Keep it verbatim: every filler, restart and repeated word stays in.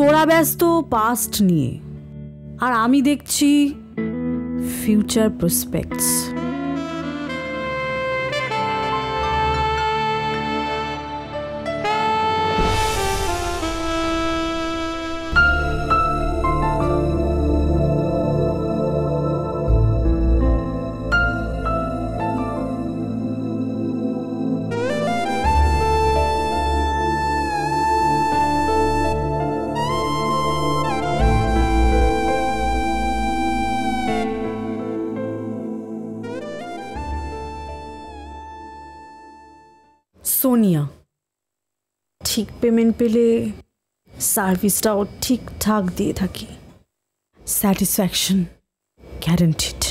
তোরা ব্যস্ত পাস্ট নিয়ে, আর আমি দেখছি ফিউচার প্রসপেক্টস। সোনিয়া ঠিক পেমেন্ট পেলে সার্ভিসটাও ঠিকঠাক দিয়ে থাকি, স্যাটিসফ্যাকশন গ্যারান্টিড।